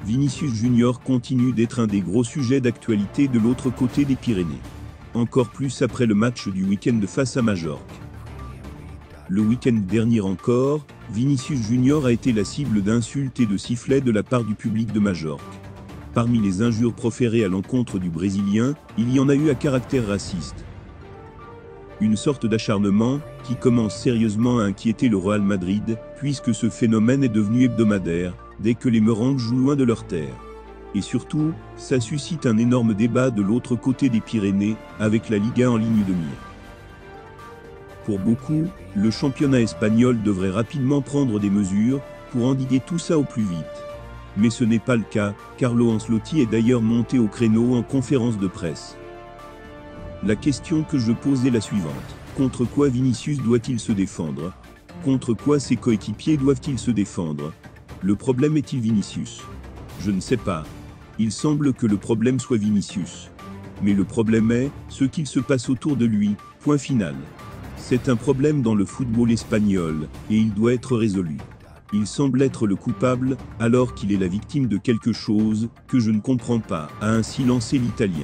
Vinicius Junior continue d'être un des gros sujets d'actualité de l'autre côté des Pyrénées. Encore plus après le match du week-end face à Majorque. Le week-end dernier encore, Vinicius Junior a été la cible d'insultes et de sifflets de la part du public de Majorque. Parmi les injures proférées à l'encontre du Brésilien, il y en a eu à caractère raciste. Une sorte d'acharnement qui commence sérieusement à inquiéter le Real Madrid, puisque ce phénomène est devenu hebdomadaire, dès que les Merengues jouent loin de leur terre. Et surtout, ça suscite un énorme débat de l'autre côté des Pyrénées, avec la Liga en ligne de mire. Pour beaucoup, le championnat espagnol devrait rapidement prendre des mesures pour endiguer tout ça au plus vite. Mais ce n'est pas le cas, Carlo Ancelotti est d'ailleurs monté au créneau en conférence de presse. La question que je pose est la suivante. Contre quoi Vinicius doit-il se défendre? Contre quoi ses coéquipiers doivent-ils se défendre? Le problème est-il Vinicius? Je ne sais pas. Il semble que le problème soit Vinicius. Mais le problème est ce qu'il se passe autour de lui, point final. C'est un problème dans le football espagnol, et il doit être résolu. Il semble être le coupable, alors qu'il est la victime de quelque chose que je ne comprends pas, a ainsi lancé l'Italien.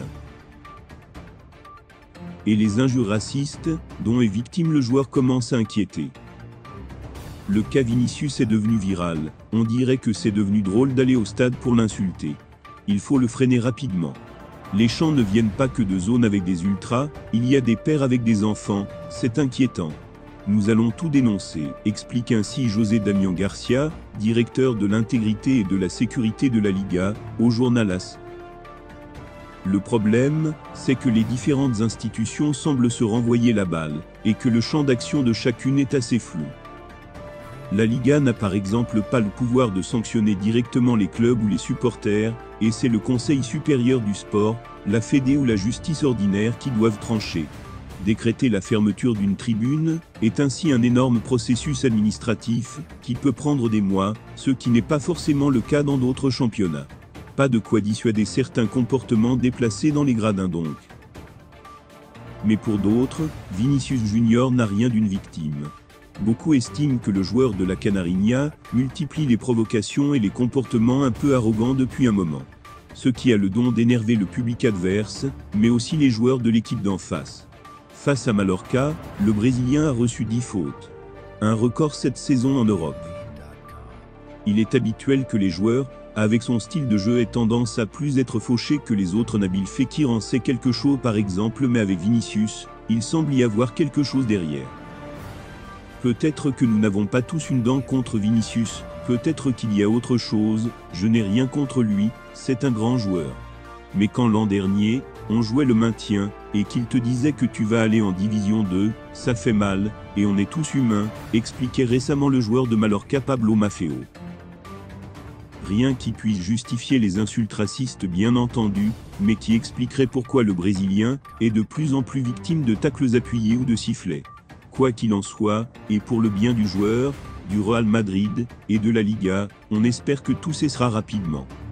Et les injures racistes, dont est victime le joueur, commencent à inquiéter. Le cas Vinicius est devenu viral, on dirait que c'est devenu drôle d'aller au stade pour l'insulter. Il faut le freiner rapidement. Les chants ne viennent pas que de zones avec des ultras, il y a des pères avec des enfants, c'est inquiétant. Nous allons tout dénoncer, explique ainsi José Damián García, directeur de l'intégrité et de la sécurité de la Liga, au journal AS. Le problème, c'est que les différentes institutions semblent se renvoyer la balle, et que le champ d'action de chacune est assez flou. La Liga n'a par exemple pas le pouvoir de sanctionner directement les clubs ou les supporters, et c'est le Conseil supérieur du sport, la Fédé ou la justice ordinaire qui doivent trancher. Décréter la fermeture d'une tribune est ainsi un énorme processus administratif qui peut prendre des mois, ce qui n'est pas forcément le cas dans d'autres championnats. Pas de quoi dissuader certains comportements déplacés dans les gradins donc. Mais pour d'autres, Vinicius Junior n'a rien d'une victime. Beaucoup estiment que le joueur de la Canarinha multiplie les provocations et les comportements un peu arrogants depuis un moment. Ce qui a le don d'énerver le public adverse, mais aussi les joueurs de l'équipe d'en face. Face à Mallorca, le Brésilien a reçu 10 fautes. Un record cette saison en Europe. Il est habituel que les joueurs, avec son style de jeu, aient tendance à plus être fauchés que les autres. Nabil Fekir en sait quelque chose par exemple, mais avec Vinicius, il semble y avoir quelque chose derrière. Peut-être que nous n'avons pas tous une dent contre Vinicius, peut-être qu'il y a autre chose, je n'ai rien contre lui, c'est un grand joueur. Mais quand l'an dernier, on jouait le maintien, et qu'il te disait que tu vas aller en Division 2, ça fait mal, et on est tous humains, expliquait récemment le joueur de Mallorca Pablo Maffeo. Rien qui puisse justifier les insultes racistes bien entendu, mais qui expliquerait pourquoi le Brésilien est de plus en plus victime de tacles appuyés ou de sifflets. Quoi qu'il en soit, et pour le bien du joueur, du Real Madrid et de la Liga, on espère que tout cessera rapidement.